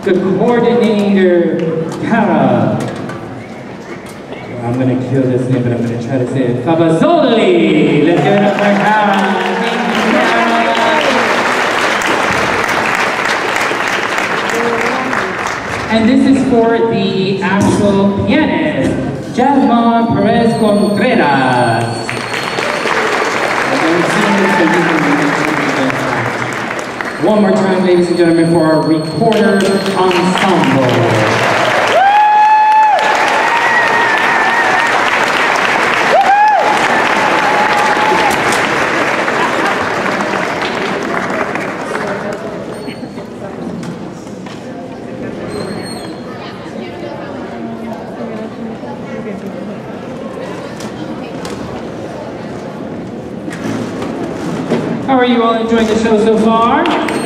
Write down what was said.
the coordinator, Cara. I'm going to kill this name, but I'm going to try to say it. Fabazoli! Let's give it up for Cara. Thank you, Cara. And this is for the actual pianist, Jasmine Perez Contreras. One more time, ladies and gentlemen, for our recorder ensemble. How are you all enjoying the show so far?